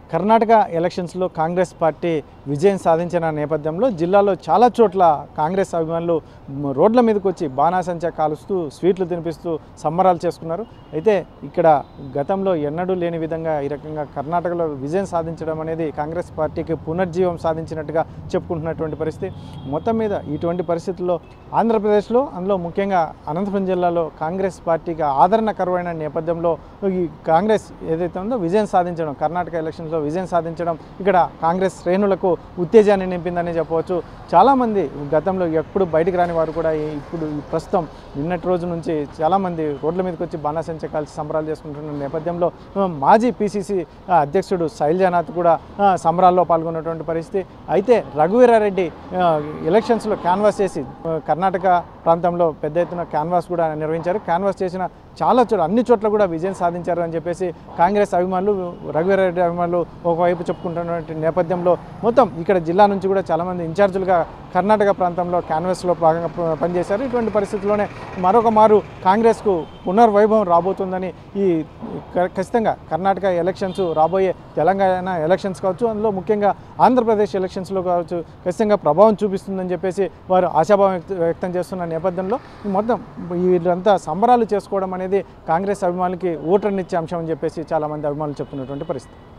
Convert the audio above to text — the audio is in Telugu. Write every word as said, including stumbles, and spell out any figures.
కర్ణాటక ఎలక్షన్స్లో కాంగ్రెస్ పార్టీ విజయం సాధించిన నేపథ్యంలో జిల్లాలో చాలా చోట్ల కాంగ్రెస్ అభిమానులు రోడ్ల మీదకి వచ్చి బాణాసంచా కాలుస్తూ స్వీట్లు తినిపిస్తూ సంబరాలు చేసుకున్నారు. అయితే ఇక్కడ గతంలో ఎన్నడూ లేని విధంగా ఈ రకంగా కర్ణాటకలో విజయం సాధించడం అనేది కాంగ్రెస్ పార్టీకి పునర్జీవం సాధించినట్టుగా చెప్పుకుంటున్నటువంటి పరిస్థితి. మొత్తం మీద ఇటువంటి పరిస్థితుల్లో ఆంధ్రప్రదేశ్లో, అందులో ముఖ్యంగా అనంతపురం జిల్లాలో కాంగ్రెస్ పార్టీకి ఆదరణ కరువైన నేపథ్యంలో ఈ కాంగ్రెస్ ఏదైతే ఉందో విజయం సాధించడం, కర్ణాటక ఎలక్షన్స్లో విజయం సాధించడం ఇక్కడ కాంగ్రెస్ శ్రేణులకు ఉత్తేజాన్ని నింపిందని చెప్పవచ్చు. చాలామంది గతంలో ఎప్పుడు బయటికి రాని వారు కూడా ఇప్పుడు ప్రస్తుతం నిన్నటి రోజు నుంచి చాలామంది రోడ్ల మీదకి వచ్చి బాణాసంచా కాల్చి సంబరాలు చేసుకుంటున్న నేపథ్యంలో మాజీ పిసిసి అధ్యక్షుడు శైలజానాథ్ కూడా సంబరాల్లో పాల్గొన్నటువంటి పరిస్థితి. అయితే రఘువీరారెడ్డి ఎలక్షన్స్లో క్యాన్వాస్ చేసి కర్ణాటక ప్రాంతంలో పెద్ద ఎత్తున క్యాన్వాస్ కూడా నిర్వహించారు. క్యాన్వాస్ చేసిన చాలా చోట్ల అన్ని చోట్ల కూడా విజయం సాధించారు అని చెప్పేసి కాంగ్రెస్ అభిమానులు, రఘువీరారెడ్డి అభిమానులు ఒకవైపు చెప్పుకుంటున్నటువంటి నేపథ్యంలో మొత్తం ఇక్కడ జిల్లా నుంచి కూడా చాలామంది ఇన్ఛార్జీలుగా కర్ణాటక ప్రాంతంలో క్యాన్వాస్లో భాగంగా పనిచేశారు. ఇటువంటి పరిస్థితుల్లోనే మరొక మారు కాంగ్రెస్కు పునర్వైభవం రాబోతుందని ఈ ఖచ్చితంగా కర్ణాటక ఎలక్షన్స్ రాబోయే తెలంగాణ ఎలక్షన్స్ కావచ్చు, అందులో ముఖ్యంగా ఆంధ్రప్రదేశ్ ఎలక్షన్స్లో కావచ్చు ఖచ్చితంగా ప్రభావం చూపిస్తుందని చెప్పేసి వారు ఆశాభావం వ్యక్తం చేస్తున్న నేపథ్యంలో మొత్తం వీళ్ళంతా సంబరాలు చేసుకోవడం అనేది కాంగ్రెస్ అభిమానులకి ఓటర్నిచ్చే అంశం అని చెప్పేసి చాలామంది అభిమానులు చెప్తున్నటువంటి పరిస్థితి.